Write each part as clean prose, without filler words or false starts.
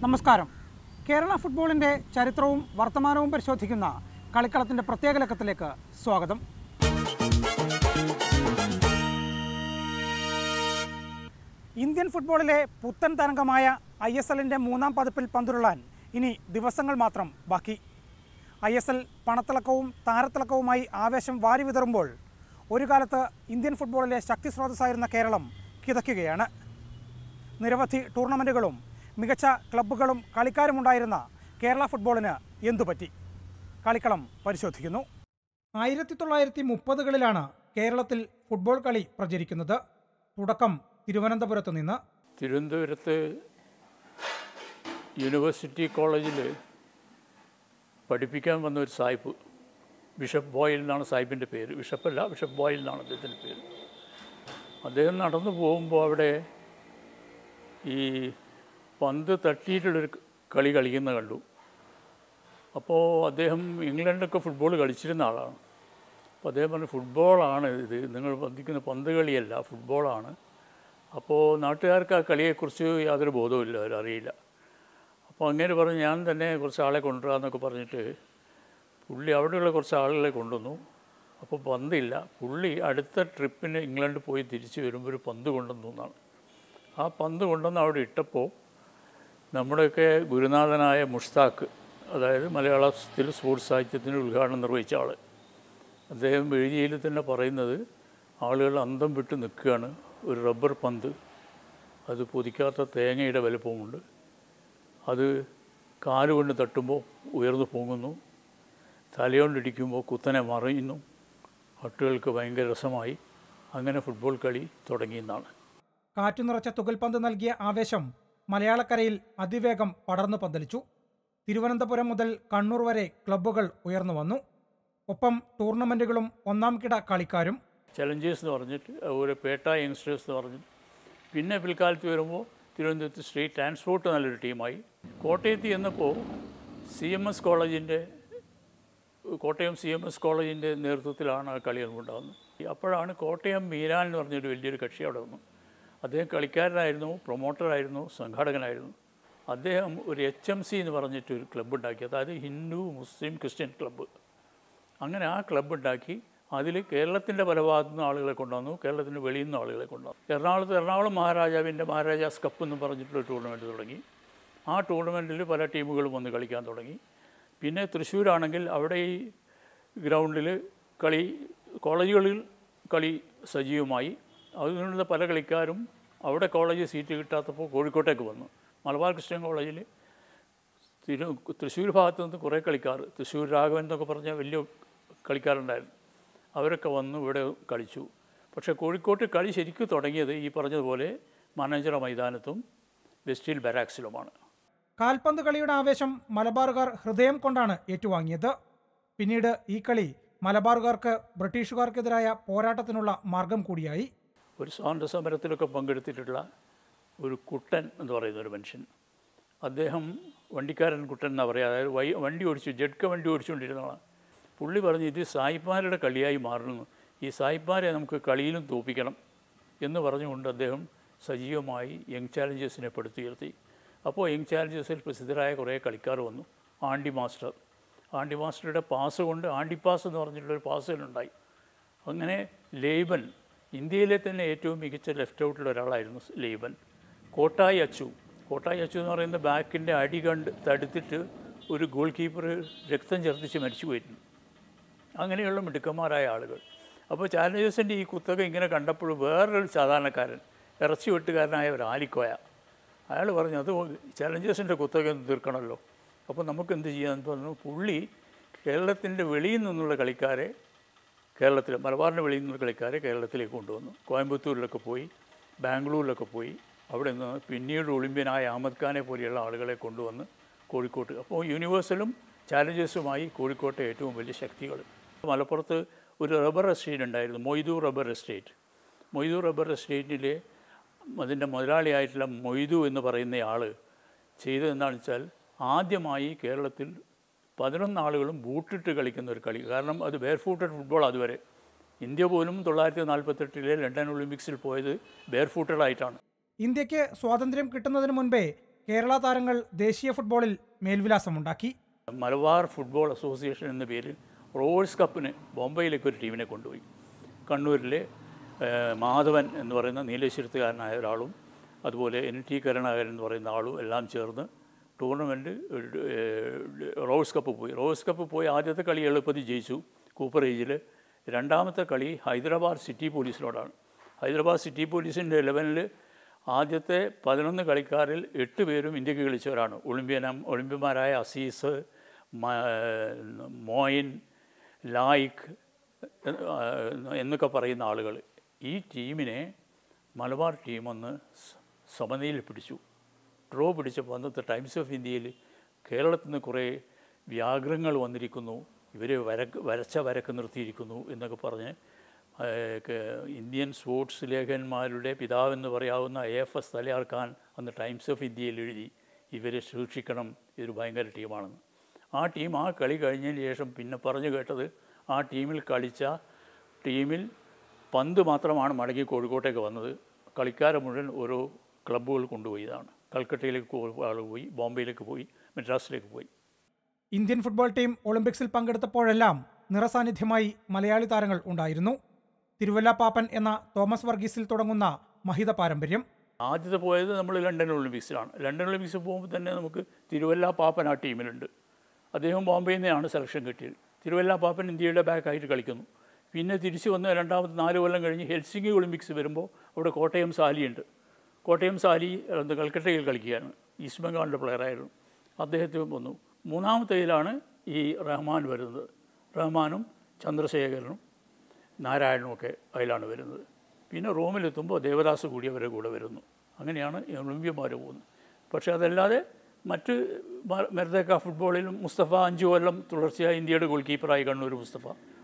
നമസ്കാരം. കേരള ഫുട്ബോളിൻ്റെ ചരിത്രവും വർത്തമാനവും പരിശോധിക്കുന്ന കളിക്കളത്തിൻ്റെ പ്രത്യേക ലക്കത്തിലേക്ക് സ്വാഗതം. ഇന്ത്യൻ ഫുട്ബോളിലെ പുത്തൻ തരംഗമായ ISLൻ്റെ മൂന്നാം പതിപ്പിൽ പന്തുരുളാൻ ഇനി ദിവസങ്ങൾ മാത്രം ബാക്കി. ISL പണത്തിളക്കവും താരത്തിളക്കവുമായി ആവേശം വാരി വിതറുമ്പോൾ ഒരു കാലത്ത് ഇന്ത്യൻ ഫുട്ബോളിലെ ശക്തി സ്രോതസ്സായിരുന്ന കേരളം കിതയ്ക്കുകയാണ്. നിരവധി ടൂർണമെൻറ്റുകളും മികച്ച ക്ലബ്ബുകളും കളിക്കാരുമുണ്ടായിരുന്ന കേരള ഫുട്ബോളിന് എന്തുപറ്റി? കളിക്കളം പരിശോധിക്കുന്നു. 1930കളിലാണ് കേരളത്തിൽ ഫുട്ബോൾ കളി പ്രചരിക്കുന്നത്. തുടക്കം തിരുവനന്തപുരത്ത് നിന്ന്. തിരുവനന്തപുരത്ത് യൂണിവേഴ്സിറ്റി കോളേജിൽ പഠിപ്പിക്കാൻ വന്ന ഒരു സാഹിബ്, ബിഷപ്പ് ബോയിൽ എന്നാണ് സാഹിബിൻ്റെ പേര്. ബിഷപ്പല്ല, ബിഷപ്പ് ബോയിൽ എന്നാണ് അദ്ദേഹത്തിൻ്റെ പേര്. അദ്ദേഹം നടന്നു പോകുമ്പോൾ അവിടെ ഈ പന്ത് തട്ടിയിട്ടുള്ളൊരു കളി കളിക്കുന്ന കണ്ടു. അപ്പോൾ അദ്ദേഹം ഇംഗ്ലണ്ടൊക്കെ ഫുട്ബോൾ കളിച്ചിരുന്ന ആളാണ്. അപ്പോൾ അദ്ദേഹം പറഞ്ഞു, ഫുട്ബോളാണ് ഇത്, നിങ്ങൾ പന്തിക്കുന്ന പന്ത് കളിയല്ല, ഫുട്ബോളാണ്. അപ്പോൾ നാട്ടുകാർക്ക് ആ കളിയെക്കുറിച്ച് യാതൊരു ബോധവുമില്ല, അവരറിയില്ല. അപ്പോൾ അങ്ങനെ പറഞ്ഞ് ഞാൻ തന്നെ കുറച്ച് ആളെ കൊണ്ടുവരാമെന്നൊക്കെ പറഞ്ഞിട്ട് പുള്ളി അവിടെയുള്ള കുറച്ച് ആളുകളെ കൊണ്ടുവന്നു. അപ്പോൾ പന്തില്ല. പുള്ളി അടുത്ത ട്രിപ്പിന് ഇംഗ്ലണ്ട് പോയി തിരിച്ച് വരുമ്പോൾ ഒരു പന്ത് കൊണ്ടുവന്നു എന്നാണ്. ആ പന്ത് കൊണ്ടുവന്ന് അവിടെ ഇട്ടപ്പോൾ നമ്മുടെയൊക്കെ ഗുരുനാഥനായ മുഷ്താഖ്, അതായത് മലയാളത്തിൽ സ്പോർട്സ് സാഹിത്യത്തിൻ്റെ ഉദ്ഘാടനം നിർവഹിച്ച ആൾ, അദ്ദേഹം എഴുതിയതിൽ തന്നെ പറയുന്നത്, ആളുകൾ അന്തം വിട്ട് നിൽക്കുകയാണ്. ഒരു റബ്ബർ പന്ത്, അത് പൊതിക്കാത്ത തേങ്ങയുടെ വലുപ്പമുണ്ട്, അത് കാലുകൊണ്ട് തട്ടുമ്പോൾ ഉയർന്നു പൊങ്ങുന്നു, തലയോണ്ടിടിക്കുമ്പോൾ കുത്തനെ മറിയുന്നു, കുട്ടികൾക്ക് ഭയങ്കര രസമായി. അങ്ങനെ ഫുട്ബോൾ കളി തുടങ്ങിയെന്നാണ്. കാറ്റു നിറച്ച തുകൽപന്ത് നൽകിയ ആവേശം മലയാളക്കരയിൽ അതിവേഗം പടർന്നു പന്തലിച്ചു. തിരുവനന്തപുരം മുതൽ കണ്ണൂർ വരെ ക്ലബ്ബുകൾ ഉയർന്നു വന്നു. ഒപ്പം ടൂർണമെൻറ്റുകളും ഒന്നാം കിട കളിക്കാരും. ചലഞ്ചേഴ്സ് എന്ന് പറഞ്ഞിട്ട് ഒരു പേട്ട യങ്സ്റ്റേഴ്സ് എന്ന് പറഞ്ഞിട്ട്, പിന്നെ പിൽക്കാലത്ത് വരുമ്പോൾ തിരുവനന്തപുരത്ത് സ്റ്റേറ്റ് ട്രാൻസ്പോർട്ട് നല്ലൊരു ടീമായി. കോട്ടയത്ത് ചെന്നപ്പോൾ കോട്ടയം CMS കോളേജിൻ്റെ നേതൃത്വത്തിലാണ് ആ കളികൾ ഉണ്ടാകുന്നത്. അപ്പോഴാണ് കോട്ടയം മീരാൻ എന്ന് പറഞ്ഞൊരു വലിയൊരു കക്ഷി അവിടെ വന്നു. അദ്ദേഹം കളിക്കാരനായിരുന്നു, പ്രൊമോട്ടറായിരുന്നു, സംഘാടകനായിരുന്നു. അദ്ദേഹം ഒരു HMC എന്ന് പറഞ്ഞിട്ടൊരു ക്ലബ്ബ് ഉണ്ടാക്കി, അതായത് ഹിന്ദു മുസ്ലിം ക്രിസ്ത്യൻ ക്ലബ്ബ്. അങ്ങനെ ആ ക്ലബ്ബ് ഉണ്ടാക്കി അതിൽ കേരളത്തിൻ്റെ പല ഭാഗത്തു നിന്ന് ആളുകളെ കൊണ്ടുവന്നു, കേരളത്തിൻ്റെ വെളിയിൽ നിന്ന് ആളുകളെ കൊണ്ടുവന്നു. എറണാകുളം മഹാരാജാസ് കപ്പ് എന്ന് പറഞ്ഞിട്ടുള്ള ടൂർണമെൻറ്റ് തുടങ്ങി. ആ ടൂർണമെൻറ്റിൽ പല ടീമുകളും വന്ന് കളിക്കാൻ തുടങ്ങി. പിന്നെ തൃശ്ശൂരാണെങ്കിൽ അവിടെ ഈ ഗ്രൗണ്ടിൽ കോളേജുകളിൽ കളി സജീവമായി. അതിനുള്ള പല കളിക്കാരും അവിടെ കോളേജ് സീറ്റ് കിട്ടാത്തപ്പോൾ കോഴിക്കോട്ടേക്ക് വന്നു. മലബാർ ക്രിസ്ത്യൻ കോളേജിൽ തൃശ്ശൂർ ഭാഗത്തു നിന്ന് കുറേ കളിക്കാർ, തൃശ്ശൂർ രാഘവൻ എന്നൊക്കെ പറഞ്ഞ വലിയ കളിക്കാരുണ്ടായിരുന്നു, അവരൊക്കെ വന്ന് ഇവിടെ കളിച്ചു. പക്ഷേ കോഴിക്കോട്ട് കളി ശരിക്കും തുടങ്ങിയത് ഈ പറഞ്ഞതുപോലെ മാനാഞ്ചിറ മൈതാനത്തും വെസ്റ്റിൽ ബാരാക്സിലുമാണ്. കാൽപന്ത് കളിയുടെ ആവേശം മലബാറുകാർ ഹൃദയം കൊണ്ടാണ് ഏറ്റുവാങ്ങിയത്. പിന്നീട് ഈ കളി മലബാറുകാർക്ക് ബ്രിട്ടീഷുകാർക്കെതിരായ പോരാട്ടത്തിനുള്ള മാർഗം കൂടിയായി. ഒരു സ്വാതന്ത്ര്യ സമരത്തിലൊക്കെ പങ്കെടുത്തിട്ടുള്ള ഒരു കുട്ടൻ എന്ന് പറയുന്ന ഒരു മനുഷ്യൻ, അദ്ദേഹം വണ്ടിക്കാരൻ കുട്ടൻ എന്നാണ് പറയുക, അതായത് വണ്ടി ഓടിച്ചുകൊണ്ടിരുന്നതാണ്. പുള്ളി പറഞ്ഞു, ഇത് സായിപ്പാരുടെ കളിയായി മാറുന്നു, ഈ സായിപ്പാരെ നമുക്ക് കളിയിലും തോപ്പിക്കണം എന്ന് പറഞ്ഞുകൊണ്ട് അദ്ദേഹം സജീവമായി യങ് ചാലഞ്ചേഴ്സിനെ പടുത്തുയർത്തി. അപ്പോൾ യങ് ചാലഞ്ചേഴ്സിൽ പ്രസിദ്ധരായ കുറേ കളിക്കാർ വന്നു. ആണ്ടി മാസ്റ്ററുടെ പാസ് കൊണ്ട് ആണ്ടിപ്പാസ് എന്ന് പറഞ്ഞിട്ടുള്ളൊരു പാസുകളുണ്ടായി. അങ്ങനെ ലേബൻ, ഇന്ത്യയിലെ തന്നെ ഏറ്റവും മികച്ച ലെഫ്റ്റ് ഔട്ടുള്ള ഒരാളായിരുന്നു ലേബൻ. കോട്ടായി അച്ചു എന്ന് പറയുന്ന ബാക്കിൻ്റെ അടി തടുത്തിട്ട് ഒരു ഗോൾ കീപ്പർ രക്തം ഛർദ്ദിച്ച് മരിച്ചു പോയിരുന്നു. അങ്ങനെയുള്ള മിടുക്കന്മാരായ ആളുകൾ. അപ്പോൾ ചാലഞ്ചേഴ്സിൻ്റെ ഈ കുത്തക ഇങ്ങനെ കണ്ടപ്പോൾ വേറൊരു സാധാരണക്കാരൻ, ഇറച്ചി വെട്ടുകാരനായ ഒരു ആലിക്കോയ, അയാൾ പറഞ്ഞു, അത് ചാലഞ്ചേഴ്സിൻ്റെ കുത്തക ഒന്ന് തീർക്കണമല്ലോ, അപ്പോൾ നമുക്ക് എന്ത് ചെയ്യാമെന്ന് പറഞ്ഞു. പുള്ളി കേരളത്തിൻ്റെ വെളിയിൽ നിന്നുള്ള കളിക്കാരെ, മലബാറിൻ്റെ വെളിയിൽ നിന്നുള്ള കളിക്കാരെ കേരളത്തിലേക്ക് കൊണ്ടുവന്നു. കോയമ്പത്തൂരിലൊക്കെ പോയി, ബാംഗ്ലൂരിലൊക്കെ പോയി, അവിടെ നിന്ന് പിന്നീട് ഒളിമ്പ്യനായ അഹമ്മദ് ഖാനെ പോലെയുള്ള ആളുകളെ കൊണ്ടുവന്ന് കോഴിക്കോട്ട്. അപ്പോൾ യൂണിവേഴ്സലും ചാലഞ്ചേഴ്സുമായി കോഴിക്കോട്ടെ ഏറ്റവും വലിയ ശക്തികൾ. മലപ്പുറത്ത് ഒരു റബ്ബർ എസ്റ്റേറ്റ് ഉണ്ടായിരുന്നു, മൊയ്തു റബ്ബർ എസ്റ്റേറ്റിലെ അതിൻ്റെ മുതലാളിയായിട്ടുള്ള മൊയ്തു എന്ന് പറയുന്ന ആൾ ചെയ്തതെന്താണെന്ന് വെച്ചാൽ, ആദ്യമായി കേരളത്തിൽ 11 ആളുകളും ബൂട്ടിട്ട് കളിക്കുന്ന ഒരു കളി. കാരണം അത് ബെയർ ഫൂട്ടഡ് ഫുട്ബോൾ. അതുവരെ ഇന്ത്യ പോലും 1948 ലണ്ടൻ ഒളിമ്പിക്സിൽ പോയത് ബെയർ ഫൂട്ടഡ് ആയിട്ടാണ്. ഇന്ത്യക്ക് സ്വാതന്ത്ര്യം കിട്ടുന്നതിന് മുൻപേ കേരള താരങ്ങൾ ദേശീയ ഫുട്ബോളിൽ മേൽവിലാസമുണ്ടാക്കി. മലബാർ ഫുട്ബോൾ അസോസിയേഷൻ എന്ന പേരിൽ റോവേഴ്സ് കപ്പിന് ബോംബെയിലേക്ക് ഒരു ടീമിനെ കൊണ്ടുപോയി. കണ്ണൂരിലെ മാധവൻ എന്ന് പറയുന്ന നീലേശ്വരത്തുകാരനായ ഒരാളും അതുപോലെ NT കരുണാകരൻ എന്ന് പറയുന്ന ആളും എല്ലാം ചേർന്ന് ടൂർണമെൻറ്റ് റോവേഴ്സ് കപ്പ് പോയി ആദ്യത്തെ കളി എളുപ്പത്തിൽ ജയിച്ചു കൂപ്പർ ഏജിൽ. രണ്ടാമത്തെ കളി ഹൈദരാബാദ് സിറ്റി പോലീസിനോടാണ്. ഹൈദരാബാദ് സിറ്റി പോലീസിൻ്റെ 11ൽ ആദ്യത്തെ 11 കളിക്കാരിൽ 8 പേരും ഇന്ത്യക്ക് കളിച്ചവരാണ്. ഒളിമ്പ്യന്മാരായ അസീസ്, മോയിൻ, ലായിക്ക് എന്നൊക്കെ പറയുന്ന ആളുകൾ. ഈ ടീമിനെ മലബാർ ടീം ഒന്ന് സമനിലയിൽ പിടിച്ചു. ഡ്രോ പിടിച്ചപ്പോൾ അന്നത്തെ ടൈംസ് ഓഫ് ഇന്ത്യയിൽ കേരളത്തിൽ നിന്ന് കുറേ വ്യാഗ്രങ്ങൾ വന്നിരിക്കുന്നു, ഇവർ വരച്ച വരക്ക് നിർത്തിയിരിക്കുന്നു എന്നൊക്കെ പറഞ്ഞ് ഇന്ത്യൻ സ്പോർട്സ് ലേഖകന്മാരുടെ പിതാവെന്ന് പറയാവുന്ന AFS തലയാർ ഖാൻ അന്ന് ടൈംസ് ഓഫ് ഇന്ത്യയിൽ എഴുതി ഇവരെ സൂക്ഷിക്കണം, ഇതൊരു ഭയങ്കര ടീമാണെന്ന്. ആ ടീം ആ കളി കഴിഞ്ഞതിന് ശേഷം പിന്നെ പറഞ്ഞു കേട്ടത് ആ ടീമിൽ കളിച്ച ടീമിൽ പന്ത് മാത്രമാണ് മടങ്ങി കോഴിക്കോട്ടേക്ക് വന്നത്. കളിക്കാരെ മുഴുവൻ ഓരോ ക്ലബ്ബുകൾ കൊണ്ടുപോയതാണ്. കൽക്കട്ടയിലേക്ക് ആൾ പോയി, ബോംബെയിലേക്ക് പോയി, മദ്രാസിലേക്ക് പോയി. ഇന്ത്യൻ ഫുട്ബോൾ ടീം ഒളിമ്പിക്സിൽ പങ്കെടുത്തപ്പോഴെല്ലാം നിറസാന്നിധ്യമായി മലയാളി താരങ്ങൾ ഉണ്ടായിരുന്നു. തിരുവല്ല പാപ്പൻ എന്ന തോമസ് വർഗീസിൽ തുടങ്ങുന്ന മഹിത പാരമ്പര്യം. ആദ്യത്തെ പോയത് നമ്മൾ ലണ്ടൻ ഒളിമ്പിക്സിലാണ്. ലണ്ടൻ ഒളിമ്പിക്സിൽ പോകുമ്പോൾ തന്നെ നമുക്ക് തിരുവല്ല പാപ്പൻ ആ ടീമിലുണ്ട്. അദ്ദേഹം ബോംബെയിൽ നിന്നാണ് സെലക്ഷൻ കിട്ടിയത്. തിരുവല്ല പാപ്പൻ ഇന്ത്യയുടെ ബാക്കായിട്ട് കളിക്കുന്നു. പിന്നെ തിരിച്ചു വന്ന് രണ്ടാമത്തെ 4 കൊല്ലം കഴിഞ്ഞ് ഹെൽസിംഗി ഒളിമ്പിക്സ് വരുമ്പോൾ അവിടെ കോട്ടയം സാലിയുണ്ട്. കോട്ടയം സാലി കൽക്കട്ടയിൽ കളിക്കുകയാണ്. ഈസ്റ്റ് ബംഗാളിൻ്റെ പ്ലെയറായിരുന്നു. അദ്ദേഹത്തിന് വന്നു. മൂന്നാമത്തേതിലാണ് ഈ റഹ്മാൻ വരുന്നത്. റഹ്മാനും ചന്ദ്രശേഖരനും നാരായണനും ഒക്കെ അതിലാണ് വരുന്നത്. പിന്നെ റോമിലെത്തുമ്പോൾ ദേവദാസ് കൂടി അവരുടെ കൂടെ വരുന്നു. അങ്ങനെയാണ് ഒളിമ്പ്യന്മാർ പോകുന്നത്. പക്ഷേ അതല്ലാതെ മറ്റ് മെർദേക്ക ഫുട്ബോളിലും മുസ്തഫ 5 കൊല്ലം തുടർച്ചയായി ഇന്ത്യയുടെ ഗോൾ കീപ്പറായി കണ്ണൂർ മുസ്തഫ.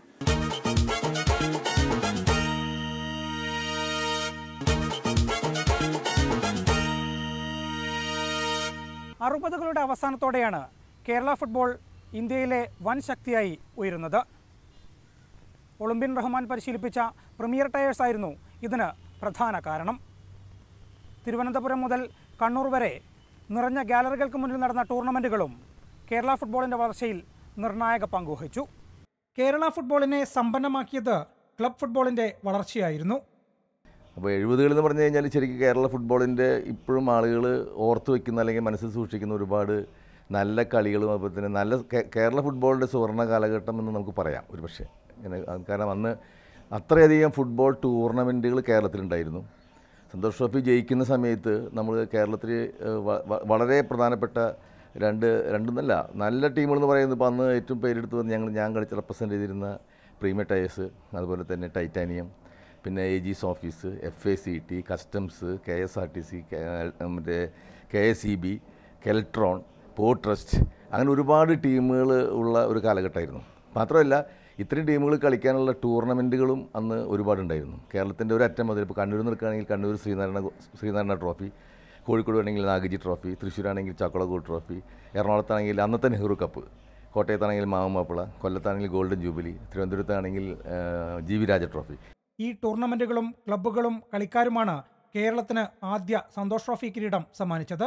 അറുപതുകളുടെ അവസാനത്തോടെയാണ് കേരള ഫുട്ബോൾ ഇന്ത്യയിലെ വൻ ശക്തിയായി ഉയരുന്നത്. ഒളിമ്പ്യൻ റഹ്മാൻ പരിശീലിപ്പിച്ച പ്രീമിയർ ടയേഴ്സ് ആയിരുന്നു ഇതിന് പ്രധാന കാരണം. തിരുവനന്തപുരം മുതൽ കണ്ണൂർ വരെ നിറഞ്ഞ ഗാലറികൾക്ക് മുന്നിൽ നടന്ന ടൂർണമെൻറ്റുകളും കേരള ഫുട്ബോളിൻ്റെ വളർച്ചയിൽ നിർണായക പങ്കുവഹിച്ചു. കേരള ഫുട്ബോളിനെ സമ്പന്നമാക്കിയത് ക്ലബ് ഫുട്ബോളിൻ്റെ വളർച്ചയായിരുന്നു. അപ്പോൾ 70-കൾ എന്ന് പറഞ്ഞു കഴിഞ്ഞാൽ ശരിക്കും കേരള ഫുട്ബോളിൻ്റെ ഇപ്പോഴും ആളുകൾ ഓർത്തു വയ്ക്കുന്ന അല്ലെങ്കിൽ മനസ്സിൽ സൂക്ഷിക്കുന്ന ഒരുപാട് നല്ല കളികളും അതുപോലെ തന്നെ നല്ല കേരള ഫുട്ബോളിൻ്റെ സുവർണ്ണ കാലഘട്ടം എന്ന് നമുക്ക് പറയാം ഒരു പക്ഷേ. കാരണം അന്ന് അത്രയധികം ഫുട്ബോൾ ടൂർണമെൻറ്റുകൾ കേരളത്തിലുണ്ടായിരുന്നു. സന്തോഷ് ട്രോഫി ജയിക്കുന്ന സമയത്ത് നമ്മൾ കേരളത്തിൽ വളരെ പ്രധാനപ്പെട്ട രണ്ടെന്നല്ല നല്ല ടീമുകളെന്ന് പറയുന്നത് ഇപ്പോൾ അന്ന് ഏറ്റവും പേരെടുത്ത് വന്ന് ഞാൻ കളിച്ച് റെപ്രസെൻ്റ് ചെയ്തിരുന്ന പ്രീമിയർ ടയേഴ്സ്, അതുപോലെ തന്നെ ടൈറ്റാനിയം, പിന്നെ AG's office, FACT, Customs, KSRTC, മറ്റേ KSEB, കെൽട്രോൺ, പോർട്ട് ട്രസ്റ്റ്, അങ്ങനെ ഒരുപാട് ടീമുകൾ ഉള്ള ഒരു കാലഘട്ടമായിരുന്നു. മാത്രമല്ല ഇത്രയും ടീമുകൾ കളിക്കാനുള്ള ടൂർണമെൻറ്റുകളും അന്ന് ഒരുപാടുണ്ടായിരുന്നു. കേരളത്തിൻ്റെ ഒരു അറ്റം മുതൽ ഇപ്പോൾ കണ്ണൂർ നിൽക്കുകയാണെങ്കിൽ കണ്ണൂർ ശ്രീനാരായണ ട്രോഫി, കോഴിക്കോട് ആണെങ്കിൽ നാഗജി ട്രോഫി, തൃശ്ശൂരാണെങ്കിൽ ചാക്കോളഗോൾഡ് ട്രോഫി, എറണാകുളത്താണെങ്കിൽ അന്നത്തെ നെഹ്റു കപ്പ്, കോട്ടയത്താണെങ്കിൽ മാവുമാപ്പിള, കൊല്ലത്താണെങ്കിൽ ഗോൾഡൻ ജൂബിലി, തിരുവനന്തപുരത്താണെങ്കിൽ GV രാജ ട്രോഫി. ഈ ടൂർണമെൻറ്റുകളും ക്ലബ്ബുകളും കളിക്കാരുമാണ് കേരളത്തിന് ആദ്യ സന്തോഷ് ട്രോഫി കിരീടം സമ്മാനിച്ചത്.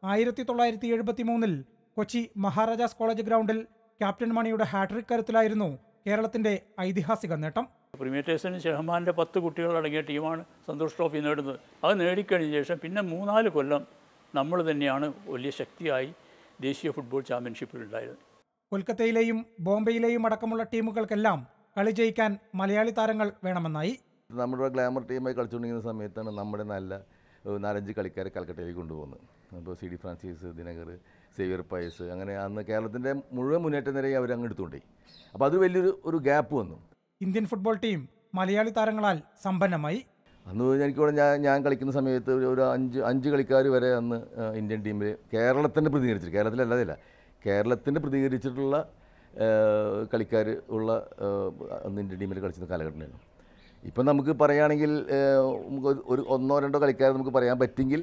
1973 കൊച്ചി മഹാരാജാസ് കോളേജ് ഗ്രൗണ്ടിൽ ക്യാപ്റ്റൻ മണിയുടെ ഹാട്രിക് കരുത്തിലായിരുന്നു കേരളത്തിൻ്റെ ഐതിഹാസിക നേട്ടം. പ്രീമിയർ ടയേഴ്സിന് ഷഹമാൻ്റെ 10 കുട്ടികളടങ്ങിയ ടീമാണ് സന്തോഷ് ട്രോഫി നേടുന്നത്. അത് നേടിക്കഴിഞ്ഞ ശേഷം പിന്നെ 3-4 കൊല്ലം നമ്മൾ തന്നെയാണ് വലിയ ശക്തിയായി ദേശീയ ഫുട്ബോൾ ചാമ്പ്യൻഷിപ്പിലുണ്ടായിരുന്നത്. കൊൽക്കത്തയിലെയും ബോംബെയിലെയും അടക്കമുള്ള ടീമുകൾക്കെല്ലാം കളി ജയിക്കാൻ മലയാളി താരങ്ങൾ വേണമെന്നായി. നമ്മുടെ ഗ്ലാമർ ടീമായി കളിച്ചുകൊണ്ടിരിക്കുന്ന സമയത്താണ് നമ്മുടെ നല്ല 4-5 കളിക്കാരെ കൽക്കട്ടയിലേക്ക് കൊണ്ടുപോകുന്നത്. അപ്പോൾ CD Francis, Dinakar, Xavier Pius, അങ്ങനെ അന്ന് കേരളത്തിൻ്റെ മുഴുവൻ മുന്നേറ്റ നിരയെ അവർ അങ്ങ് എടുത്തുകൊണ്ടേ. അപ്പോൾ അത് വലിയൊരു ഗ്യാപ്പ് വന്നു. ഇന്ത്യൻ ഫുട്ബോൾ ടീം മലയാളി താരങ്ങളാൽ സമ്പന്നമായി. അന്ന് എനിക്കിവിടെ ഞാൻ കളിക്കുന്ന സമയത്ത് ഒരു 5 കളിക്കാർ വരെ അന്ന് ഇന്ത്യൻ ടീമിൽ കേരളത്തിൻ്റെ പ്രതിനിധീകരിച്ചിട്ട്, കേരളത്തിലല്ലാതില്ല, കേരളത്തിൻ്റെ പ്രതിനിധീകരിച്ചിട്ടുള്ള കളിക്കാർ ഉള്ള അന്ന് ഇന്ത്യൻ ടീമിൽ കളിച്ചിരുന്ന കാലഘട്ടമായിരുന്നു. ഇപ്പം നമുക്ക് പറയുകയാണെങ്കിൽ നമുക്ക് ഒരു 1-2 കളിക്കാരെ നമുക്ക് പറയാൻ പറ്റുമെങ്കിൽ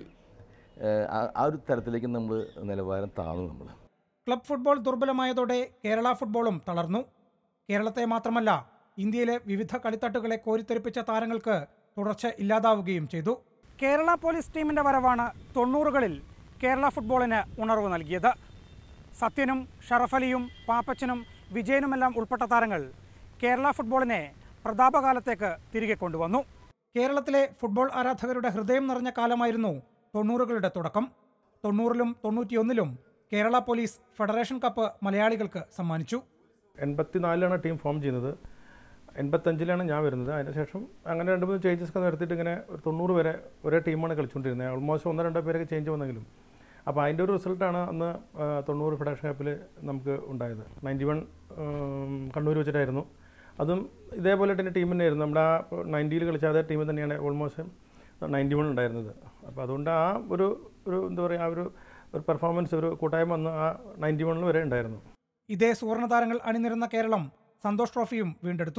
ആ ഒരു തരത്തിലേക്ക് നമ്മൾ നിലവാരം താഴ്ന്നു. നമ്മൾ ക്ലബ് ഫുട്ബോൾ ദുർബലമായതോടെ കേരള ഫുട്ബോളും തളർന്നു. കേരളത്തെ മാത്രമല്ല ഇന്ത്യയിലെ വിവിധ കളിത്തട്ടുകളെ കോരിത്തെറിപ്പിച്ച താരങ്ങൾക്ക് തുടർച്ച ഇല്ലാതാവുകയും ചെയ്തു. കേരള പോലീസ് ടീമിൻ്റെ വരവാണ് 90കളിൽ കേരള ഫുട്ബോളിന് ഉണർവ് നൽകിയത്. സത്യനും ഷറഫലിയും പാപ്പച്ചനും വിജയനുമെല്ലാം ഉൾപ്പെട്ട താരങ്ങൾ കേരള ഫുട്ബോളിനെ പ്രതാപകാലത്തേക്ക് തിരികെ കൊണ്ടുവന്നു. കേരളത്തിലെ ഫുട്ബോൾ ആരാധകരുടെ ഹൃദയം നിറഞ്ഞ കാലമായിരുന്നു 90കളുടെ തുടക്കം. 90ലും 91ലും കേരള പോലീസ് ഫെഡറേഷൻ കപ്പ് മലയാളികൾക്ക് സമ്മാനിച്ചു. 84ലാണ് ടീം ഫോം ചെയ്യുന്നത്. 85ലാണ് ഞാൻ വരുന്നത്. അതിനുശേഷം അങ്ങനെ 2-3 ചേഞ്ചസ് ഒക്കെ നടത്തിയിട്ട് ഇങ്ങനെ 90 വരെ ഒരേ ടീമാണ് കളിച്ചുകൊണ്ടിരുന്നത്. ഓൾമോസ്റ്റ് 1-2 പേരൊക്കെ ചേഞ്ച് വന്നെങ്കിലും. അപ്പോൾ അതിൻ്റെ ഒരു റിസൾട്ടാണ് അന്ന് 90 ഫെഡറേഷൻ കപ്പിൽ നമുക്ക് ഉണ്ടായത്. 91 കണ്ണൂർ വെച്ചിട്ടായിരുന്നു. അതും ഇതേപോലെ തന്നെ ടീം തന്നെയായിരുന്നു. നമ്മുടെ ആ 90ൽ കളിച്ച അതേ ടീം തന്നെയാണ് ഓൾമോസ്റ്റ് 91 ഉണ്ടായിരുന്നത്. അപ്പോൾ അതുകൊണ്ട് ആ ഒരു എന്താ പറയുക, ആ ഒരു പെർഫോമൻസ്, ഒരു കൂട്ടായ്മ വന്ന് ആ 91 വരെ ഉണ്ടായിരുന്നു. ഇതേ സുവർണ താരങ്ങൾ അണിനിരുന്ന കേരളം സന്തോഷ് ട്രോഫിയും വീണ്ടെടുത്തു.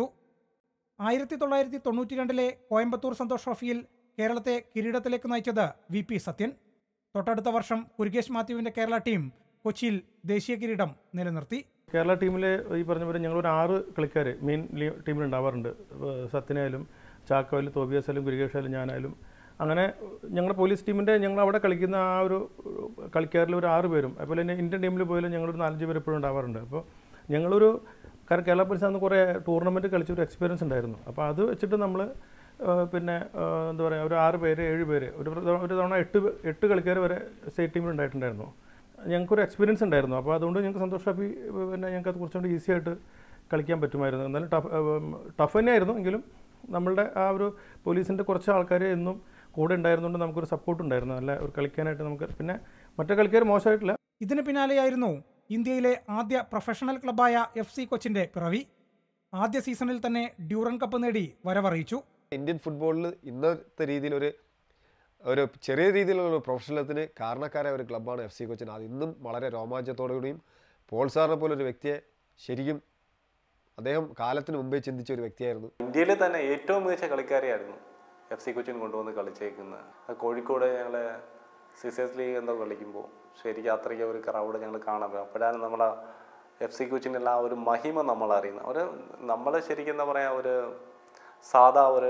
1992 കോയമ്പത്തൂർ സന്തോഷ് ട്രോഫിയിൽ കേരളത്തെ കിരീടത്തിലേക്ക് നയിച്ചത് VP സത്യൻ. തൊട്ടടുത്ത വർഷം കുരുകേഷ് മാത്യുവിൻ്റെ കേരള ടീം കൊച്ചിയിൽ ദേശീയ കിരീടം നിലനിർത്തി. കേരള ടീമിലെ ഈ പറഞ്ഞ പോലെ ഞങ്ങളൊരു 6 കളിക്കാർ മെയിൻ ടീമിലുണ്ടാവാറുണ്ട്. സത്യനായാലും ചാക്കോയിലും തോബിയാസായാലും കുരുകേഷായാലും ഞാനായാലും അങ്ങനെ ഞങ്ങളുടെ പോലീസ് ടീമിൻ്റെ ഞങ്ങൾ അവിടെ കളിക്കുന്ന ആ ഒരു കളിക്കാരിൽ ഒരു 6 പേരും, അതുപോലെ തന്നെ ഇന്ത്യൻ ടീമിൽ പോയാലും ഞങ്ങളൊരു 4-5 പേര് എപ്പോഴും ഉണ്ടാവാറുണ്ട്. അപ്പോൾ ഞങ്ങളൊരു കാരണം കേരള പോലീസ് അന്ന് കുറേ ടൂർണമെൻറ്റ് കളിച്ചൊരു എക്സ്പീരിയൻസ് ഉണ്ടായിരുന്നു. അപ്പോൾ അത് വെച്ചിട്ട് നമ്മൾ പിന്നെ എന്താ പറയുക, ഒരു 6 പേര് 7 പേര് ഒരു തവണ 8 കളിക്കാർ വരെ സ്റ്റേറ്റ് ടീമിൽ ഉണ്ടായിട്ടുണ്ടായിരുന്നു. ഞങ്ങൾക്കൊരു എക്സ്പീരിയൻസ് ഉണ്ടായിരുന്നു. അപ്പോൾ അതുകൊണ്ട് ഞങ്ങൾക്ക് സന്തോഷ് ട്രോഫി പിന്നെ ഞങ്ങൾക്ക് അത് കുറച്ചുകൂടി ഈസി ആയിട്ട് കളിക്കാൻ പറ്റുമായിരുന്നു. എന്നാലും ടഫ് തന്നെയായിരുന്നു. എങ്കിലും നമ്മളുടെ ആ ഒരു പോലീസിൻ്റെ കുറച്ച് ആൾക്കാർ എന്നും കൂടെ ഉണ്ടായിരുന്നുകൊണ്ട് നമുക്കൊരു സപ്പോർട്ട് ഉണ്ടായിരുന്നു, നല്ല ഒരു കളിക്കാനായിട്ട്. നമുക്ക് പിന്നെ മറ്റേ കളിക്കാർ മോശമായിട്ടില്ല. ഇതിന് പിന്നാലെയായിരുന്നു ഇന്ത്യയിലെ ആദ്യ പ്രൊഫഷണൽ ക്ലബ്ബായ FC കൊച്ചിൻ്റെ പിറവി. ആദ്യ സീസണിൽ തന്നെ ഡ്യൂറൻ കപ്പ് നേടി വരവറിയിച്ചു. ഇന്ത്യൻ ഫുട്ബോളിൽ ഇന്നത്തെ രീതിയിൽ ഒരു ചെറിയ രീതിയിലുള്ള പ്രൊഫഷണലത്തിന് കാരണക്കാരായ ഒരു ക്ലബ്ബാണ് FC കൊച്ചിൻ. അത് ഇന്നും വളരെ രോമാഞ്ചത്തോടുകൂടിയും പോൾ സാറിനെ പോലൊരു വ്യക്തിയെ ശരിക്കും അദ്ദേഹം കാലത്തിന് മുമ്പേ ചിന്തിച്ച ഒരു വ്യക്തിയായിരുന്നു. ഇന്ത്യയിലെ തന്നെ ഏറ്റവും മികച്ച കളിക്കാരെയായിരുന്നു FC കൊച്ചിൻ കൊണ്ടുവന്ന് കളിച്ചേക്കുന്നത്. കോഴിക്കോട് ഞങ്ങൾ സിസേഴ്സ് ലീഗ് എന്തോ കളിക്കുമ്പോൾ ശരിക്കും അത്രയ്ക്ക് ഒരു ക്രൗഡ് ഞങ്ങൾ കാണാൻ പറ്റും. അപ്പോഴാണ് നമ്മളെ FC കൊച്ചിനുള്ള ആ ഒരു മഹിമ നമ്മൾ അറിയുന്നത്. നമ്മൾ ശരിക്കും എന്താ പറയുക, ഒരു സാധാ ഒരു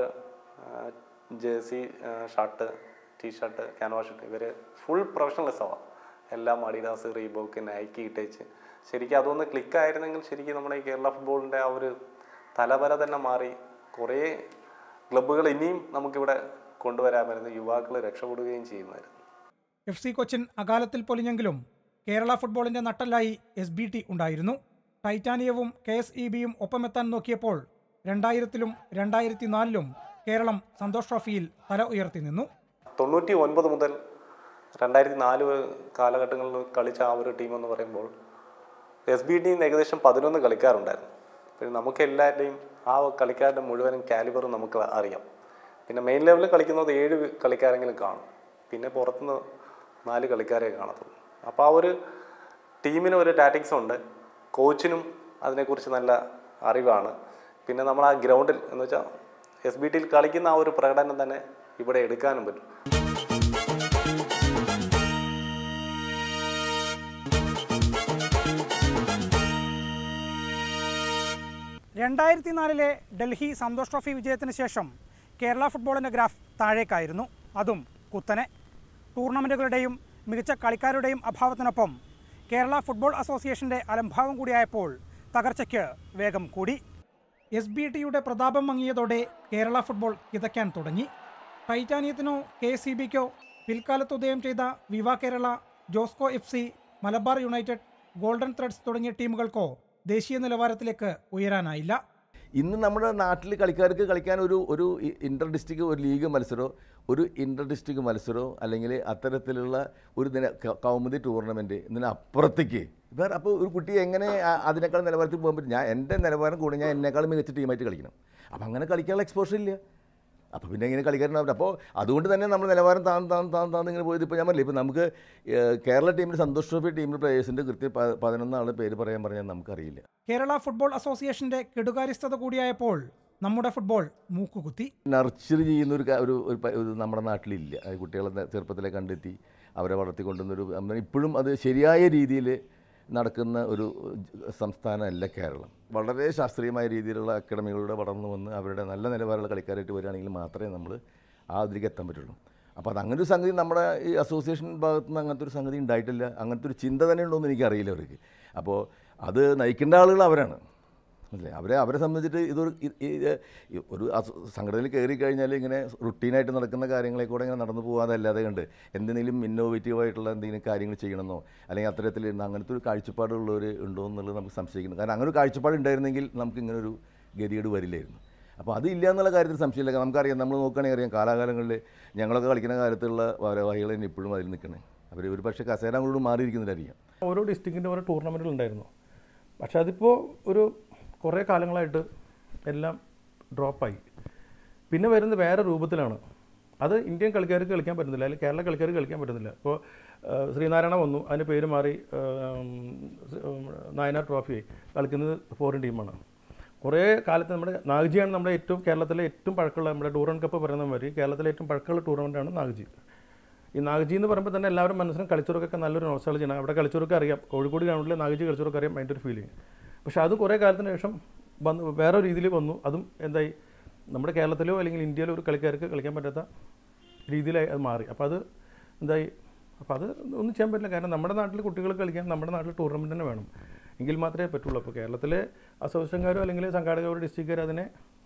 jersey shirt, T shirt, canvas shirt, ഇവർ ഫുൾ പ്രൊഫഷണലിസമാണ്. എല്ലാം അഡിഡാസ്, റീബോക്ക്, നൈക്കി ഇട്ടേച്ച് ശരിക്കും അതൊന്ന് ക്ലിക്കായിരുന്നെങ്കിൽ ശരിക്കും നമ്മുടെ ഈ കേരള ഫുട്ബോളിൻ്റെ ആ ഒരു തലവര തന്നെ മാറി കുറേ ക്ലബ്ബുകൾ ഇനിയും നമുക്കിവിടെ കൊണ്ടുവരാമായിരുന്നു. യുവാക്കൾ രക്ഷപ്പെടുകയും ചെയ്യുമായിരുന്നു. FC കൊച്ചിൻ അകാലത്തിൽ പൊലിഞ്ഞെങ്കിലും കേരള ഫുട്ബോളിൻ്റെ നട്ടലായി SBT ഉണ്ടായിരുന്നു. ടൈറ്റാനിയവും KSEBയും ഒപ്പമെത്താൻ നോക്കിയപ്പോൾ 2000ലും 2004ലും കേരളം സന്തോഷ് ട്രോഫിയിൽ തല ഉയർത്തി നിന്നു. 99 മുതൽ 2004 കാലഘട്ടങ്ങളിൽ കളിച്ച ആ ഒരു ടീമെന്ന് പറയുമ്പോൾ SBTയിൽ ഏകദേശം 11 കളിക്കാരുണ്ടായിരുന്നു. പിന്നെ നമുക്ക് എല്ലാവരുടെയും ആ കളിക്കാരുടെ മുഴുവനും കാലിബറും നമുക്ക് അറിയാം. പിന്നെ മെയിൻ ലെവലിൽ കളിക്കുന്നത് 7 കളിക്കാരെങ്കിലും കാണും. പിന്നെ പുറത്തുനിന്ന് 4 കളിക്കാരെ കാണത്തുള്ളൂ. അപ്പോൾ ആ ഒരു ടീമിന് ഒരു ടാറ്റിക്സ് ഉണ്ട്. കോച്ചിനും അതിനെക്കുറിച്ച് നല്ല അറിവാണ്. പിന്നെ നമ്മൾ ആ ഗ്രൗണ്ടിൽ എന്ന് വെച്ചാൽ SBTയിൽ കളിക്കുന്ന ആ ഒരു പ്രകടനം തന്നെ ഇവിടെ എടുക്കാനും പറ്റും. 2004 ഡൽഹി സന്തോഷ് ട്രോഫി വിജയത്തിന് ശേഷം കേരള ഫുട്ബോളിൻ്റെ ഗ്രാഫ് താഴേക്കായിരുന്നു. അതും കുത്തനെ. ടൂർണമെൻറ്റുകളുടെയും മികച്ച കളിക്കാരുടെയും അഭാവത്തിനൊപ്പം കേരള ഫുട്ബോൾ അസോസിയേഷൻ്റെ അലംഭാവം കൂടിയായപ്പോൾ തകർച്ചയ്ക്ക് വേഗം കൂടി. SBTയുടെ പ്രതാപം മങ്ങിയതോടെ കേരള ഫുട്ബോൾ കിതയ്ക്കാൻ തുടങ്ങി. ടൈറ്റാനിയത്തിനോ KSEBയ്ക്കോ പിൽക്കാലത്ത് ഉദയം ചെയ്ത Viva Kerala, Josco FC, Malabar United, Golden Threads തുടങ്ങിയ ടീമുകൾക്കോ ദേശീയ നിലവാരത്തിലേക്ക് ഉയരാനായില്ല. ഇന്ന് നമ്മുടെ നാട്ടിൽ കളിക്കാർക്ക് കളിക്കാൻ ഒരു ഇൻ്റർ ഡിസ്ട്രിക്ട് ഒരു ലീഗ് മത്സരമോ ഒരു ഇൻ്റർ ഡിസ്ട്രിക്ട് മത്സരമോ അല്ലെങ്കിൽ അത്തരത്തിലുള്ള ഒരു കൗമുദി ടൂർണമെൻറ്റ് ഇതിനപ്പുറത്തേക്ക് വേറെ. അപ്പോൾ ഒരു കുട്ടി എങ്ങനെ അതിനേക്കാൾ നിലവാരത്തിൽ പോകാൻ പറ്റും? ഞാൻ എൻ്റെ നിലവാരം കൂടി ഞാൻ എന്നെക്കാളും മികച്ച ടീമായിട്ട് കളിക്കണം. അപ്പോൾ അങ്ങനെ കളിക്കാനുള്ള എക്സ്പോഷർ ഇല്ല. അപ്പോൾ പിന്നെ ഇങ്ങനെ കളിക്കാറുണ്ടാവില്ല. അപ്പോൾ അതുകൊണ്ട് തന്നെ നമ്മൾ നിലവാരം താന്ന് ഇങ്ങനെ പോയത്. ഇപ്പോൾ ഞാൻ പറഞ്ഞില്ല, ഇപ്പോൾ നമുക്ക് കേരള ടീമിൽ സന്തോഷ് ട്രോഫി ടീമിൽ പ്ലേയേഴ്സിൻ്റെ കൃത്യം 11 ആൾ പേര് പറയാൻ പറഞ്ഞാൽ നമുക്കറിയില്ല. കേരള ഫുട്ബോൾ അസോസിയേഷൻ്റെ കെടുകാര്യസ്ഥത കൂടിയായപ്പോൾ നമ്മുടെ ഫുട്ബോൾ മൂക്കുകുത്തി. നർച്ചറി ചെയ്യുന്ന ഒരു നമ്മുടെ നാട്ടിലില്ല. കുട്ടികളെ ചെറുപ്പത്തിലെ കണ്ടെത്തി അവരെ വളർത്തിക്കൊണ്ടുവന്നൊരു ഇപ്പോഴും അത് ശരിയായ രീതിയിൽ നടക്കുന്ന ഒരു സംസ്ഥാനമല്ല കേരളം. വളരെ ശാസ്ത്രീയമായ രീതിയിലുള്ള അക്കാഡമികളുടെ വളർന്നു വന്ന് അവരുടെ നല്ല നിലവാരമുള്ള കളിക്കാരായിട്ട് വരികയാണെങ്കിൽ മാത്രമേ നമ്മൾ ആ അതിലേക്ക് എത്താൻ പറ്റുള്ളൂ. അപ്പോൾ അത് അങ്ങനെ ഒരു സംഗതി നമ്മുടെ ഈ അസോസിയേഷൻ ഭാഗത്തു നിന്ന് അങ്ങനത്തെ ഒരു സംഗതി ഉണ്ടായിട്ടില്ല. അങ്ങനത്തെ ഒരു ചിന്ത തന്നെ ഉണ്ടോയെന്ന് എനിക്കറിയില്ല അവർക്ക്. അപ്പോൾ അത് നയിക്കേണ്ട ആളുകൾ അവരാണ്, അല്ലേ? അവരെ സംബന്ധിച്ചിട്ട് ഇതൊരു ഒരു സംഘടനയിൽ കയറി കഴിഞ്ഞാൽ ഇങ്ങനെ റുട്ടീനായിട്ട് നടക്കുന്ന കാര്യങ്ങളെ കൂടെ ഇങ്ങനെ നടന്നു പോകാതല്ലാതെ കണ്ട് എന്തെങ്കിലും ഇന്നോവേറ്റീവായിട്ടുള്ള എന്തെങ്കിലും കാര്യങ്ങൾ ചെയ്യണമെന്നോ അല്ലെങ്കിൽ അത്തരത്തിൽ അങ്ങനത്തെ ഒരു കാഴ്ചപ്പാടുള്ളവർ ഉണ്ടോ എന്നുള്ളത് നമുക്ക് സംശയിക്കുന്നു. കാരണം അങ്ങനെ ഒരു കാഴ്ചപ്പാട് ഉണ്ടായിരുന്നെങ്കിൽ നമുക്ക് ഇങ്ങനൊരു ഗതികേട് വരില്ലായിരുന്നു. അപ്പോൾ അതില്ല എന്നുള്ള കാര്യത്തിൽ സംശയമില്ല. നമുക്കറിയാം, നമ്മൾ നോക്കുകയാണെങ്കിൽ അറിയാം, കാലാകാലങ്ങളിൽ ഞങ്ങളൊക്കെ കളിക്കുന്ന കാലത്തുള്ള ഭാരവാഹികൾ തന്നെ ഇപ്പോഴും അതിൽ നിൽക്കണേ. അവർ ഒരു പക്ഷേ കസേര അങ്ങോട്ട് മാറിയിരിക്കുന്നില്ലായിരിക്കാം. ഓരോ ഡിസ്ട്രിക്റ്റിൻ്റെ ഓരോ ടൂർണമെൻറ്റുകൾ ഉണ്ടായിരുന്നു. പക്ഷേ അതിപ്പോൾ ഒരു കുറേ കാലങ്ങളായിട്ട് എല്ലാം ഡ്രോപ്പായി. പിന്നെ വരുന്നത് വേറെ രൂപത്തിലാണ്. അത് ഇന്ത്യൻ കളിക്കാർക്ക് കളിക്കാൻ പറ്റുന്നില്ല, അല്ലെങ്കിൽ കേരള കളിക്കാർക്ക് കളിക്കാൻ പറ്റുന്നില്ല. ഇപ്പോൾ ശ്രീനാരായണ വന്നു, അതിൻ്റെ പേര് മാറി നായനാർ ട്രോഫി കളിക്കുന്നത് ഫോറിൻ ടീമാണ്. കുറേ കാലത്ത് നമ്മുടെ നാഗ്ജിയാണ് നമ്മുടെ കേരളത്തിലെ ഏറ്റവും പഴക്കമുള്ള, നമ്മുടെ ഡൂറൻ കപ്പ് പറയുന്ന മാതിരി കേരളത്തിലെ ഏറ്റവും പഴക്കമുള്ള ടൂർണമെൻറ്റാണ് നാഗ്ജി. ഈ നാഗ്ജി എന്ന് പറയുമ്പോൾ തന്നെ എല്ലാവരും മനസ്സിലും കളിച്ചവർക്കൊക്കെ നല്ലൊരു നോസ്റ്റാളജിയാണ്. അവിടെ കളിച്ചവർക്ക് അറിയാം, കോഴിക്കോട് ഗ്രൗണ്ടിൽ നാഗ്ജി കളിച്ചവർക്ക് അറിയാം അതിൻ്റെ ഒരു ഫീലിംഗ്. പക്ഷേ അത് കുറേ കാലത്തിന് ശേഷം വേറെ രീതിയിൽ വന്നു. അതും എന്തായി, നമ്മുടെ കേരളത്തിലോ അല്ലെങ്കിൽ ഇന്ത്യയിലോ ഒരു കളിക്കാർക്ക് കളിക്കാൻ പറ്റാത്ത രീതിയിലായി അത് മാറി. അപ്പോൾ അത് എന്തായി, അപ്പോൾ അത് ഒന്നും ചെയ്യാൻ പറ്റില്ല. കാരണം നമ്മുടെ നാട്ടിൽ കുട്ടികൾ കളിക്കാൻ നമ്മുടെ നാട്ടിൽ ടൂർണമെൻറ്റ് തന്നെ വേണം, എങ്കിൽ മാത്രമേ പറ്റുള്ളൂ. അപ്പോൾ കേരളത്തിലെ അസോസിയേഷൻകാരോ അല്ലെങ്കിൽ സംഘാടകരോ ഡിസ്ട്രിക്റ്റുകാരോ അതിനെ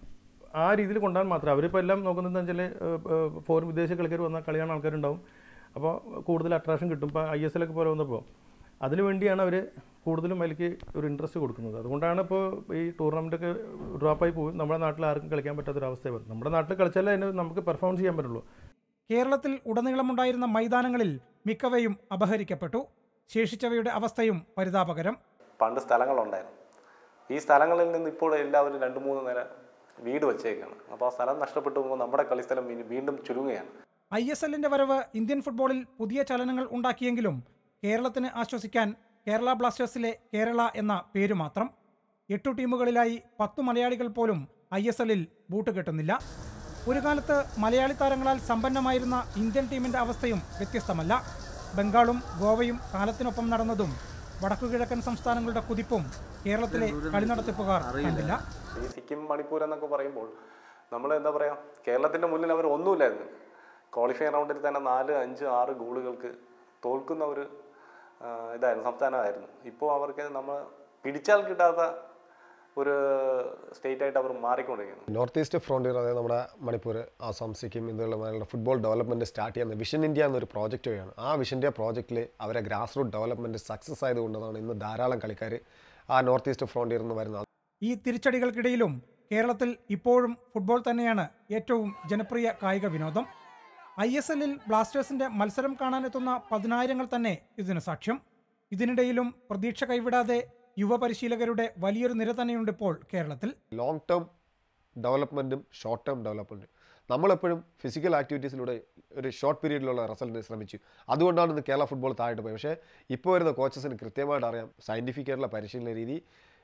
ആ രീതിയിൽ കൊണ്ടുപോകാൻ മാത്രം. അവരിപ്പോൾ എല്ലാം നോക്കുന്നതെന്ന് വെച്ചാൽ ഫോറിൻ വിദേശ കളിക്കാർ വന്നാൽ കളിയാണ് ആൾക്കാരുണ്ടാവും, അപ്പോൾ കൂടുതൽ അട്രാക്ഷൻ കിട്ടും. ഇപ്പോൾ ISL ഒക്കെ പോലെ വന്നപ്പോൾ അതിനു വേണ്ടിയാണ് അവർ കൂടുതലും അതിലേക്ക് ഒരു ഇൻട്രസ്റ്റ് കൊടുക്കുന്നത്. അതുകൊണ്ടാണ് ഇപ്പോൾ ഈ ടൂർണമെൻറ്റൊക്കെ ഡ്രോപ്പായി പോയി നമ്മുടെ നാട്ടിൽ ആർക്കും കളിക്കാൻ പറ്റാത്തൊരവസ്ഥ വരും. നമ്മുടെ നാട്ടിൽ കളിച്ചാലേ അതിന് നമുക്ക് പെർഫോം ചെയ്യാൻ പറ്റുള്ളൂ. കേരളത്തിൽ ഉടനീളമുണ്ടായിരുന്ന മൈതാനങ്ങളിൽ മിക്കവയും അപഹരിക്കപ്പെട്ടു. ശേഷിച്ചവയുടെ അവസ്ഥയും പരിതാപകരം. പണ്ട് സ്ഥലങ്ങളുണ്ടായിരുന്നു. ഈ സ്ഥലങ്ങളിൽ നിന്ന് ഇപ്പോൾ എല്ലാവരും 2-3 നില വീട് വെച്ചേക്കാണ്. അപ്പോൾ ആ സ്ഥലം നഷ്ടപ്പെട്ടു പോകുമ്പോൾ നമ്മുടെ കളിസ്ഥലം വീണ്ടും ചുരുങ്ങുകയാണ്. ISLന്റെ വരവ് ഇന്ത്യൻ ഫുട്ബോളിൽ പുതിയ ചലനങ്ങൾ ഉണ്ടാക്കിയെങ്കിലും കേരളത്തിന് ആശ്വസിക്കാൻ കേരള ബ്ലാസ്റ്റേഴ്സിലെ കേരള എന്ന പേര് മാത്രം. 8 ടീമുകളിലായി 10 മലയാളികൾ പോലും ISLൽ ബൂട്ട് കെട്ടുന്നില്ല. ഒരു കാലത്ത് മലയാളി താരങ്ങളാൽ സമ്പന്നമായിരുന്ന ഇന്ത്യൻ ടീമിന്റെ അവസ്ഥയും വ്യത്യസ്തമല്ല. ബംഗാളും ഗോവയും കാലത്തിനൊപ്പം നടന്നതും വടക്കുകിഴക്കൻ സംസ്ഥാനങ്ങളുടെ കുതിപ്പും കേരളത്തിലെ കളിനടത്തിപ്പുകാർ കണ്ടില്ല. ഈ സിക്കിം, മണിപ്പൂർ എന്നൊക്കെ പറയുമ്പോൾ നമ്മൾ എന്താ പറയുക, കേരളത്തിൻ്റെ മുന്നിൽ അവർ ഒന്നുമില്ലായിരുന്നു. ക്വാളിഫയിങ് റൗണ്ടിൽ തന്നെ 4, 5, 6 ഗോളുകൾക്ക് തോൽക്കുന്ന ഒരു ഇതായിരുന്നു, സംസ്ഥാനമായിരുന്നു. ഇപ്പോൾ അവർക്ക് നമ്മൾ പിടിച്ചാൽ കിട്ടാത്ത ഒരു സ്റ്റേറ്റായിട്ട് അവർ മാറിക്കൊണ്ടിരിക്കുന്നു. നോർത്ത് ഈസ്റ്റ് ഫ്രോണ്ടിയർ, അതായത് നമ്മുടെ മണിപ്പൂർ, ആസാം, സിക്കിം ഇന്നുള്ള ഫുട്ബോൾ ഡെവലപ്മെൻറ്റ് സ്റ്റാർട്ട് ചെയ്യുന്ന വിഷൻ ഇന്ത്യ എന്നൊരു പ്രോജക്റ്റ് വഴിയാണ്. ആ വിഷൻ ഇന്ത്യ പ്രോജക്റ്റിൽ അവരെ ഗ്രാസ് റൂട്ട് ഡെവലപ്മെൻറ്റ് സക്സസ് ആയതുകൊണ്ടാണ് ഇന്ന് ധാരാളം കളിക്കാർ ആ നോർത്ത് ഈസ്റ്റ് ഫ്രോണ്ടിയറിൽ നിന്ന് വരുന്നത്. ഈ തിരിച്ചടികൾക്കിടയിലും കേരളത്തിൽ ഇപ്പോഴും ഫുട്ബോൾ തന്നെയാണ് ഏറ്റവും ജനപ്രിയ കായിക വിനോദം. ISLൽ ബ്ലാസ്റ്റേഴ്സിന്റെ മത്സരം കാണാനെത്തുന്ന 10,000 തന്നെ ഇതിന് സാക്ഷ്യം. ഇതിനിടയിലും പ്രതീക്ഷ കൈവിടാതെ യുവപരിശീലകരുടെ വലിയൊരു നിര തന്നെയുണ്ട് ഇപ്പോൾ കേരളത്തിൽ. ലോങ് ടേം ഡെവലപ്മെൻറ്റും ഷോർട്ട് ടേം ഡെവലപ്മെൻറ്റും നമ്മളെപ്പോഴും ഫിസിക്കൽ ആക്ടിവിറ്റീസിലൂടെ ഒരു ഷോർട്ട് പീരീഡിലുള്ള റിസൾട്ടിന് ശ്രമിച്ചു. അതുകൊണ്ടാണ് ഇന്ന് കേരള ഫുട്ബോൾ താഴോട്ട് പോയത്. പക്ഷേ ഇപ്പോൾ വരുന്ന കോച്ചസിന് കൃത്യമായിട്ട് അറിയാം സയൻറ്റിഫിക് ആയിട്ടുള്ള പരിശീലന രീതി.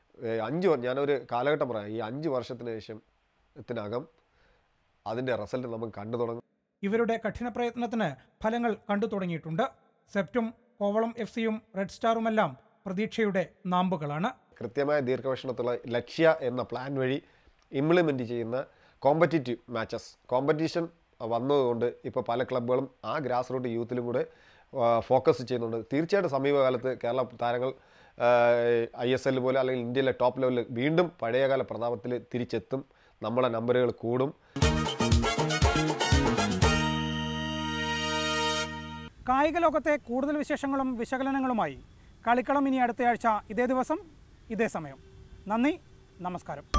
ഞാനൊരു കാലഘട്ടം പറയാം, ഈ 5 വർഷത്തിന് ശേഷത്തിനകം അതിൻ്റെ റിസൾട്ട് നമുക്ക് കണ്ടു തുടങ്ങും. ഇവരുടെ കഠിന പ്രയത്നത്തിന് ഫലങ്ങൾ കണ്ടു തുടങ്ങിയിട്ടുണ്ട്. സെപ്റ്റും കോവളം FCയും റെഡ് സ്റ്റാറുമെല്ലാം പ്രതീക്ഷയുടെ നാമ്പുകളാണ്. കൃത്യമായ ദീർഘവീക്ഷണത്തുള്ള ലക്ഷ്യ എന്ന പ്ലാൻ വഴി ഇംപ്ലിമെൻറ്റ് ചെയ്യുന്ന കോമ്പറ്റീറ്റീവ് മാച്ചസ്, കോമ്പറ്റീഷൻ വന്നതുകൊണ്ട് ഇപ്പോൾ പല ക്ലബ്ബുകളും ആ ഗ്രാസ് റൂട്ട് യൂത്തിലും കൂടെ ഫോക്കസ് ചെയ്യുന്നുണ്ട്. തീർച്ചയായിട്ടും സമീപകാലത്ത് കേരള താരങ്ങൾ ISL പോലെ അല്ലെങ്കിൽ ഇന്ത്യയിലെ ടോപ്പ് ലെവലിൽ വീണ്ടും പഴയകാല പ്രതാപത്തിൽ തിരിച്ചെത്തും. നമ്മളെ നമ്പറുകൾ കൂടും. കായിക ലോകത്തെ കൂടുതൽ വിശേഷങ്ങളും വിശകലനങ്ങളുമായി കളിക്കളം ഇനി അടുത്തയാഴ്ച ഇതേ ദിവസം ഇതേ സമയം. നന്ദി, നമസ്കാരം.